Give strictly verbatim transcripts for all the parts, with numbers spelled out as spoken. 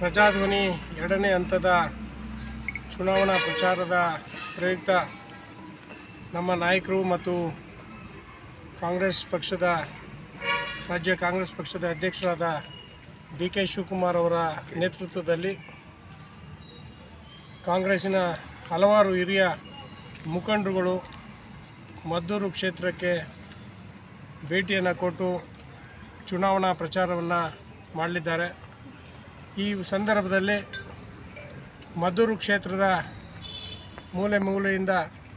ಪ್ರಜಾಧ್ವನಿ ಎರಡನೇ ಹಂತದ ಚುನಾವಣಾ ಪ್ರಚಾರದ ಪ್ರಯುಕ್ತ ನಮ್ಮ ನಾಯಕರು ಮತ್ತು ಕಾಂಗ್ರೆಸ್ ಪಕ್ಷದ ರಾಜ್ಯ ಕಾಂಗ್ರೆಸ್ ಪಕ್ಷದ ಅಧ್ಯಕ್ಷರಾದ ಡಿ ಕೆ ಶಿವಕುಮಾರ್ ಅವರ ನೇತೃತ್ವದಲ್ಲಿ ಕಾಂಗ್ರೆಸ್ಸಿನ ಹಲವಾರು ಹಿರಿಯ ಮುಖಂಡರುಗಳು ಮದ್ದೂರು ಕ್ಷೇತ್ರಕ್ಕೆ ಭೇಟಿಯನ್ನು ಕೊಟ್ಟು ಚುನಾವಣಾ ಪ್ರಚಾರವನ್ನು ಮಾಡಲಿದ್ದಾರೆ. ಈ ಸಂದರ್ಭದಲ್ಲಿ ಮದ್ದೂರು ಕ್ಷೇತ್ರದ ಮೂಲೆ ಮೂಲೆಯಿಂದ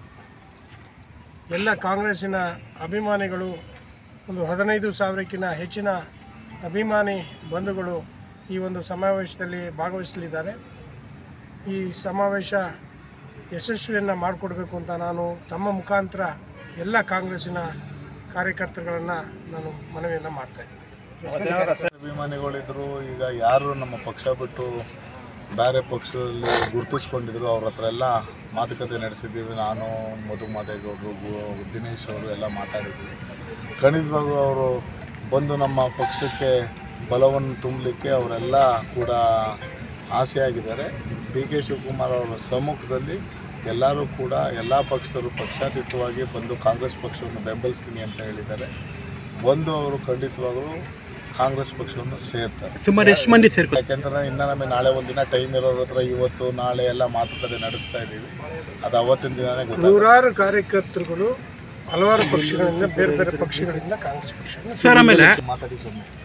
ಎಲ್ಲ ಕಾಂಗ್ರೆಸ್ಸಿನ ಅಭಿಮಾನಿಗಳು ಒಂದು ಹದಿನೈದು ಸಾವಿರಕ್ಕಿಂತ ಹೆಚ್ಚಿನ ಅಭಿಮಾನಿ ಬಂಧುಗಳು ಈ ಒಂದು ಸಮಾವೇಶದಲ್ಲಿ ಭಾಗವಹಿಸಲಿದ್ದಾರೆ. ಈ ಸಮಾವೇಶ ಯಶಸ್ವಿಯನ್ನು ಮಾಡಿಕೊಡ್ಬೇಕು ಅಂತ ನಾನು ತಮ್ಮ ಮುಖಾಂತರ ಎಲ್ಲ ಕಾಂಗ್ರೆಸ್ಸಿನ ಕಾರ್ಯಕರ್ತರುಗಳನ್ನು ನಾನು ಮನವಿಯನ್ನು ಮಾಡ್ತಾಯಿದ್ದೀನಿ. ಅಭಿಮಾನಿಗಳಿದ್ರು, ಈಗ ಯಾರು ನಮ್ಮ ಪಕ್ಷ ಬಿಟ್ಟು ಬೇರೆ ಪಕ್ಷದಲ್ಲಿ ಗುರುತಿಸ್ಕೊಂಡಿದ್ರು ಅವ್ರ ಹತ್ರ ಎಲ್ಲ ಮಾತುಕತೆ ನಡೆಸಿದ್ದೀವಿ. ನಾನು ಮಧು ಮಾದೇಗೌಡರು, ದಿನೇಶ್ ಅವರು ಎಲ್ಲ ಮಾತಾಡಿದ್ದೀವಿ. ಖಂಡಿತವಾಗೂ ಅವರು ಬಂದು ನಮ್ಮ ಪಕ್ಷಕ್ಕೆ ಬಲವನ್ನು ತುಂಬಲಿಕ್ಕೆ ಅವರೆಲ್ಲ ಕೂಡ ಆಸೆಯಾಗಿದ್ದಾರೆ. ಡಿ ಕೆ ಶಿವಕುಮಾರ್ ಅವರ ಸಮ್ಮುಖದಲ್ಲಿ ಎಲ್ಲರೂ ಕೂಡ ಎಲ್ಲ ಪಕ್ಷದವರು ಪಕ್ಷಾತೀತವಾಗಿ ಬಂದು ಕಾಂಗ್ರೆಸ್ ಪಕ್ಷವನ್ನು ಬೆಂಬಲಿಸ್ತೀನಿ ಅಂತ ಹೇಳಿದ್ದಾರೆ. ಬಂದು ಅವರು ಖಂಡಿತವಾಗಲೂ ಕಾಂಗ್ರೆಸ್ ಪಕ್ಷವನ್ನು ಸೇರ್ತಾರೆ. ಸುಮಾರು ಎಷ್ಟು ಮಂದಿ ಸೇರ್ತಾರೆ? ಯಾಕೆಂದರೆ ಇನ್ನು ನಮಗೆ ನಾಳೆ ಒಂದಿನ ಟೈಮ್ ಇರೋರ ಹತ್ರ ಇವತ್ತು ನಾಳೆ ಎಲ್ಲ ಮಾತುಕತೆ ನಡೆಸ್ತಾ ಇದ್ದೀವಿ. ಅದು ಅವತ್ತಿನ ದಿನನೇ ಗೊತ್ತಾಗುತ್ತೆ. ನೂರಾರು ಕಾರ್ಯಕರ್ತರುಗಳು ಹಲವಾರು ಪಕ್ಷಗಳಿಂದ ಬೇರೆ ಬೇರೆ ಪಕ್ಷಗಳಿಂದ ಕಾಂಗ್ರೆಸ್ ಪಕ್ಷ ಸರ್ ಆಮೇಲೆ ಮಾತಾಡಿ ಸುಮ್ಮನೆ